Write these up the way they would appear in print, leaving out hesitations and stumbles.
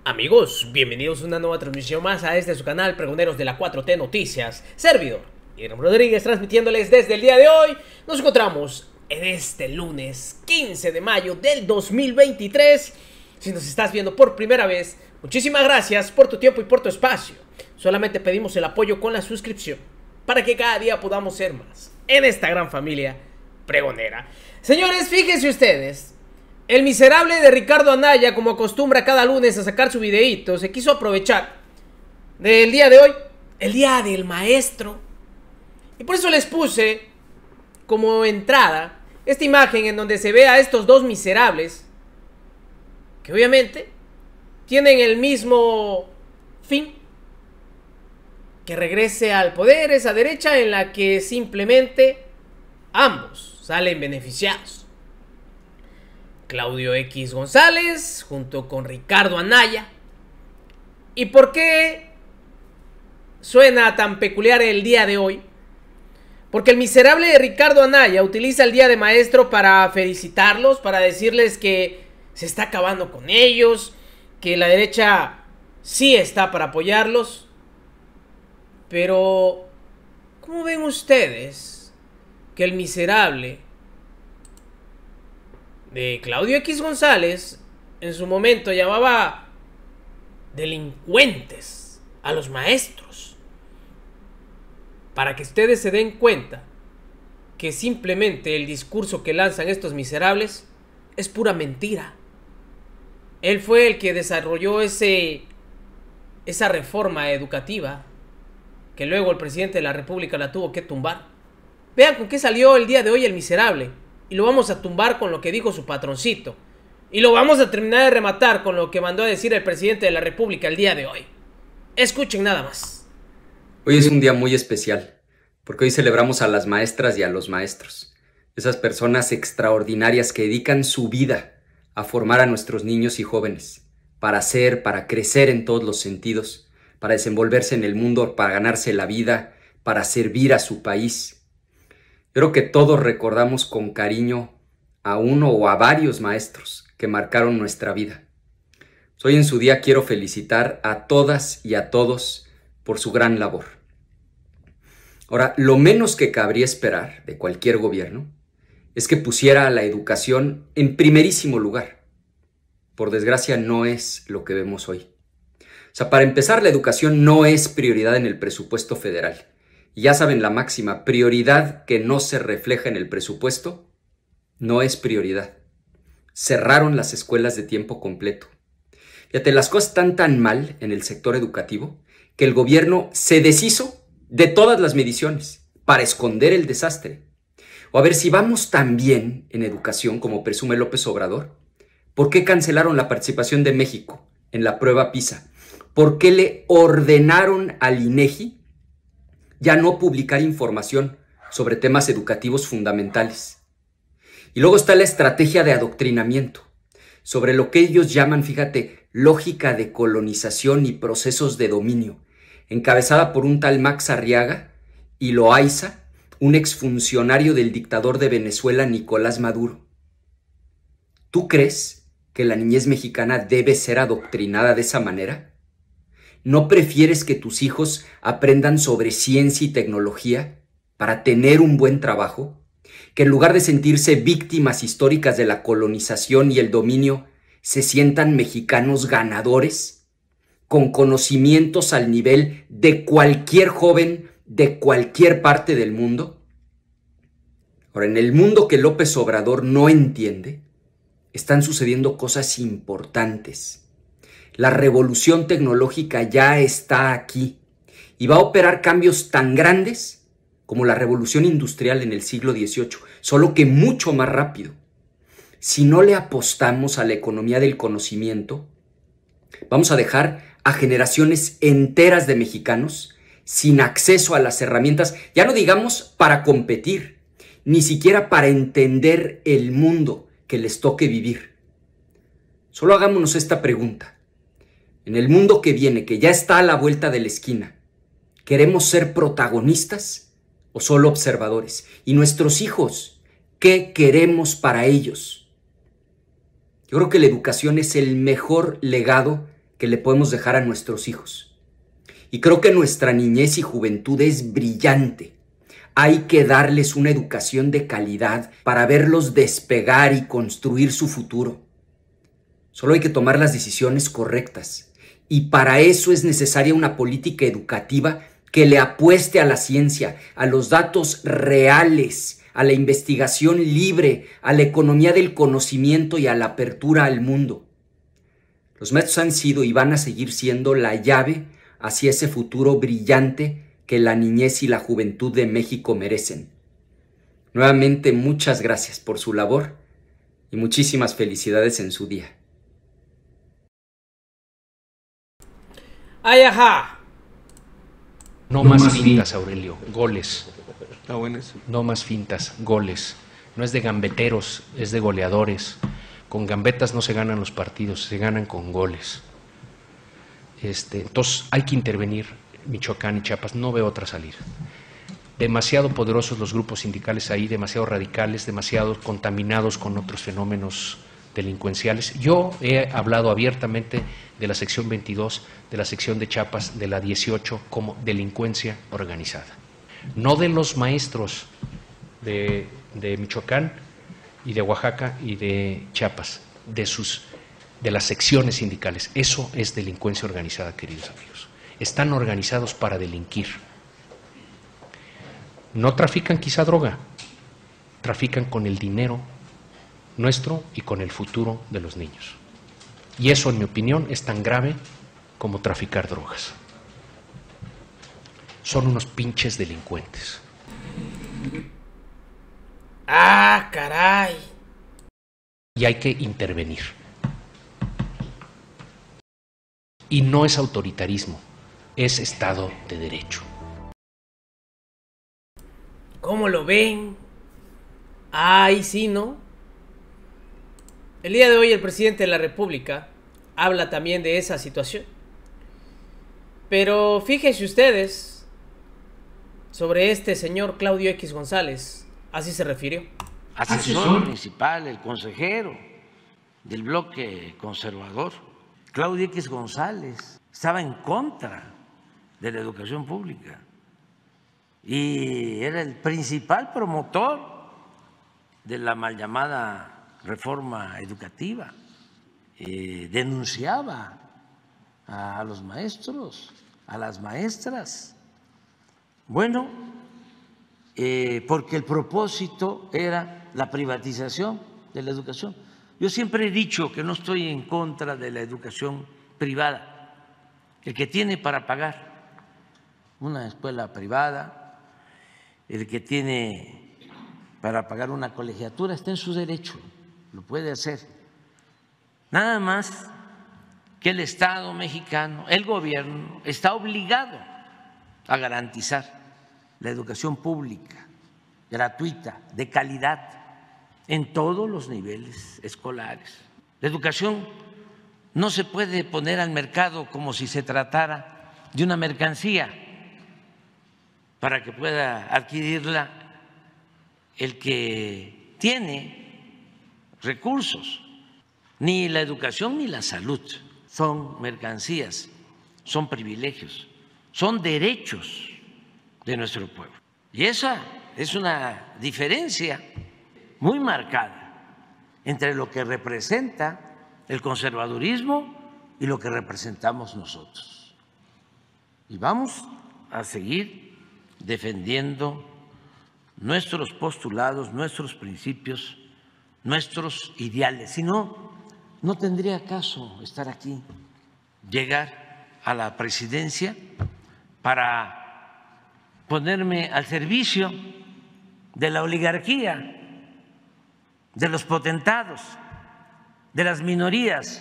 Amigos, bienvenidos a una nueva transmisión más a este su canal Pregoneros de la 4T Noticias. Servidor Guillermo Rodríguez transmitiéndoles desde el día de hoy. Nos encontramos en este lunes 15 de mayo del 2023. Si nos estás viendo por primera vez, muchísimas gracias por tu tiempo y por tu espacio. Solamente pedimos el apoyo con la suscripción para que cada día podamos ser más en esta gran familia pregonera. Señores, fíjense ustedes. El miserable de Ricardo Anaya, como acostumbra cada lunes a sacar su videíto, se quiso aprovechar del día de hoy, el día del maestro. Y por eso les puse como entrada esta imagen en donde se ve a estos dos miserables que obviamente tienen el mismo fin: que regrese al poder esa derecha en la que simplemente ambos salen beneficiados. Claudio X González junto con Ricardo Anaya. ¿Y por qué suena tan peculiar el día de hoy? Porque el miserable de Ricardo Anaya utiliza el día de maestro para felicitarlos, para decirles que se está acabando con ellos, que la derecha sí está para apoyarlos. Pero, ¿cómo ven ustedes que el miserable de Claudio X González en su momento llamaba delincuentes a los maestros? Para que ustedes se den cuenta que simplemente el discurso que lanzan estos miserables es pura mentira. Él fue el que desarrolló esa reforma educativa que luego el presidente de la República la tuvo que tumbar. Vean con qué salió el día de hoy el miserable. Y lo vamos a tumbar con lo que dijo su patroncito. Y lo vamos a terminar de rematar con lo que mandó a decir el presidente de la República el día de hoy. Escuchen nada más. Hoy es un día muy especial, porque hoy celebramos a las maestras y a los maestros. Esas personas extraordinarias que dedican su vida a formar a nuestros niños y jóvenes, para crecer en todos los sentidos, para desenvolverse en el mundo, para ganarse la vida, para servir a su país. Creo que todos recordamos con cariño a uno o a varios maestros que marcaron nuestra vida. Hoy en su día quiero felicitar a todas y a todos por su gran labor. Ahora, lo menos que cabría esperar de cualquier gobierno es que pusiera a la educación en primerísimo lugar. Por desgracia, no es lo que vemos hoy. Para empezar, la educación no es prioridad en el presupuesto federal. Y ya saben la máxima, prioridad que no se refleja en el presupuesto no es prioridad. Cerraron las escuelas de tiempo completo. Fíjate, las cosas están tan mal en el sector educativo que el gobierno se deshizo de todas las mediciones para esconder el desastre. O a ver, si vamos tan bien en educación como presume López Obrador, ¿por qué cancelaron la participación de México en la prueba PISA? ¿Por qué le ordenaron al INEGI ya no publicar información sobre temas educativos fundamentales? Y luego está la estrategia de adoctrinamiento, sobre lo que ellos llaman, fíjate, lógica de colonización y procesos de dominio, encabezada por un tal Max Arriaga y Loaiza, un exfuncionario del dictador de Venezuela, Nicolás Maduro. ¿Tú crees que la niñez mexicana debe ser adoctrinada de esa manera? ¿No prefieres que tus hijos aprendan sobre ciencia y tecnología para tener un buen trabajo? Que en lugar de sentirse víctimas históricas de la colonización y el dominio, se sientan mexicanos ganadores, con conocimientos al nivel de cualquier joven de cualquier parte del mundo. Ahora, en el mundo que López Obrador no entiende, están sucediendo cosas importantes. La revolución tecnológica ya está aquí y va a operar cambios tan grandes como la revolución industrial en el siglo XVIII, solo que mucho más rápido. Si no le apostamos a la economía del conocimiento, vamos a dejar a generaciones enteras de mexicanos sin acceso a las herramientas, ya no digamos para competir, ni siquiera para entender el mundo que les toque vivir. Solo hagámonos esta pregunta. En el mundo que viene, que ya está a la vuelta de la esquina, ¿queremos ser protagonistas o solo observadores? Y nuestros hijos, ¿qué queremos para ellos? Yo creo que la educación es el mejor legado que le podemos dejar a nuestros hijos. Y creo que nuestra niñez y juventud es brillante. Hay que darles una educación de calidad para verlos despegar y construir su futuro. Solo hay que tomar las decisiones correctas. Y para eso es necesaria una política educativa que le apueste a la ciencia, a los datos reales, a la investigación libre, a la economía del conocimiento y a la apertura al mundo. Los maestros han sido y van a seguir siendo la llave hacia ese futuro brillante que la niñez y la juventud de México merecen. Nuevamente, muchas gracias por su labor y muchísimas felicidades en su día. ¡Ay, ajá! No más fintas, Aurelio, goles. Está bueno eso. No más fintas, goles. No es de gambeteros, es de goleadores. Con gambetas no se ganan los partidos, se ganan con goles. Entonces hay que intervenir Michoacán y Chiapas, no veo otra salida. Demasiado poderosos los grupos sindicales ahí, demasiado radicales, demasiado contaminados con otros fenómenos delincuenciales. Yo he hablado abiertamente de la sección 22, de la sección de Chiapas, de la 18 como delincuencia organizada. No de los maestros de Michoacán y de Oaxaca y de Chiapas, de las secciones sindicales. Eso es delincuencia organizada, queridos amigos. Están organizados para delinquir. No trafican quizá droga, trafican con el dinero nuestro y con el futuro de los niños. Y eso, en mi opinión, es tan grave como traficar drogas. Son unos pinches delincuentes. ¡Ah, caray! Y hay que intervenir. Y no es autoritarismo, es Estado de Derecho. ¿Cómo lo ven? Ay, sí, ¿no? El día de hoy el presidente de la República habla también de esa situación. Pero fíjense ustedes sobre este señor Claudio X González, así se refirió. Asesor principal, el consejero del bloque conservador, Claudio X González, estaba en contra de la educación pública y era el principal promotor de la mal llamada reforma educativa. Denunciaba a los maestros, a las maestras. Bueno, porque el propósito era la privatización de la educación. Yo siempre he dicho que no estoy en contra de la educación privada. El que tiene para pagar una escuela privada, el que tiene para pagar una colegiatura, está en su derecho, lo puede hacer. Nada más que el Estado mexicano, el gobierno, está obligado a garantizar la educación pública, gratuita, de calidad, en todos los niveles escolares. La educación no se puede poner al mercado como si se tratara de una mercancía para que pueda adquirirla el que tiene recursos. Ni la educación ni la salud son mercancías, son privilegios, son derechos de nuestro pueblo. Y esa es una diferencia muy marcada entre lo que representa el conservadurismo y lo que representamos nosotros. Y vamos a seguir defendiendo nuestros postulados, nuestros principios, nuestros ideales. Si no, no tendría caso estar aquí, llegar a la presidencia para ponerme al servicio de la oligarquía, de los potentados, de las minorías.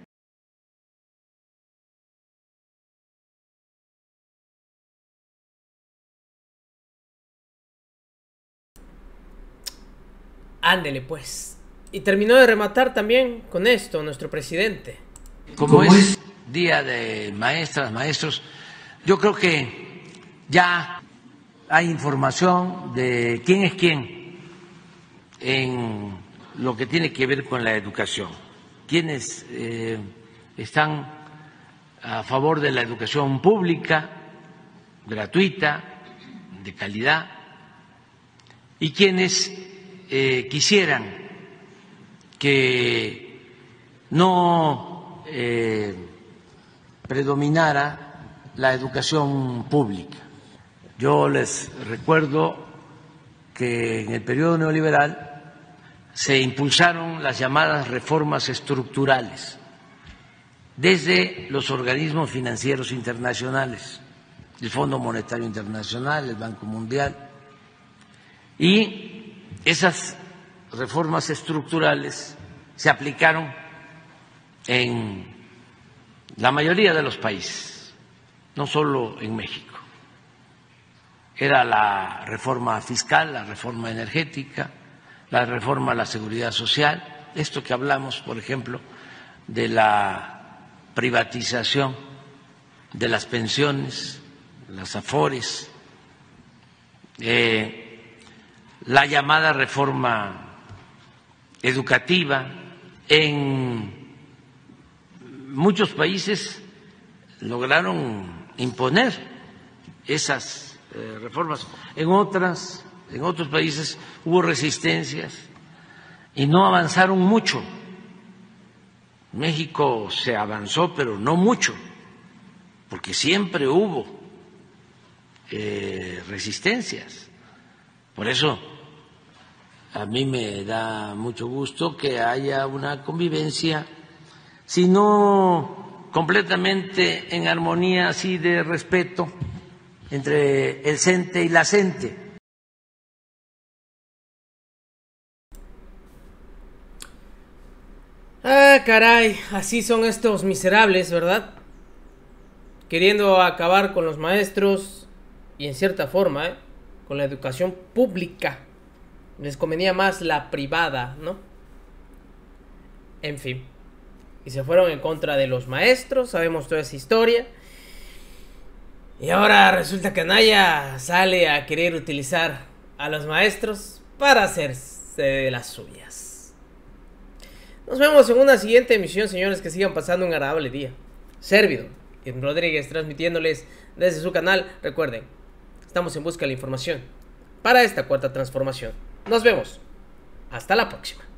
Ándele pues. Y terminó de rematar también con esto nuestro presidente. Como es Día de Maestras, Maestros, yo creo que ya hay información de quién es quién en lo que tiene que ver con la educación, quienes están a favor de la educación pública, gratuita, de calidad, y quienes quisieran que no predominara la educación pública. Yo les recuerdo que en el periodo neoliberal se impulsaron las llamadas reformas estructurales desde los organismos financieros internacionales, el Fondo Monetario Internacional, el Banco Mundial, y esas reformas estructurales se aplicaron en la mayoría de los países, no solo en México. Era la reforma fiscal, la reforma energética, la reforma a la seguridad social, esto que hablamos, por ejemplo, de la privatización de las pensiones, las AFORES, la llamada reforma educativa. En muchos países lograron imponer esas reformas, en otros países hubo resistencias y no avanzaron mucho. México se avanzó, pero no mucho, porque siempre hubo resistencias. Por eso a mí me da mucho gusto que haya una convivencia, si no completamente en armonía, así de respeto entre el CENTE y la CENTE. Ah, caray, así son estos miserables, ¿verdad? Queriendo acabar con los maestros y en cierta forma, con la educación pública. Les convenía más la privada, ¿no? En fin. Y se fueron en contra de los maestros, sabemos toda esa historia. Y ahora resulta que Anaya sale a querer utilizar a los maestros para hacerse de las suyas. Nos vemos en una siguiente emisión, señores, que sigan pasando un agradable día. Servidor Irving Rodríguez transmitiéndoles desde su canal. Recuerden, estamos en busca de la información para esta cuarta transformación. Nos vemos. Hasta la próxima.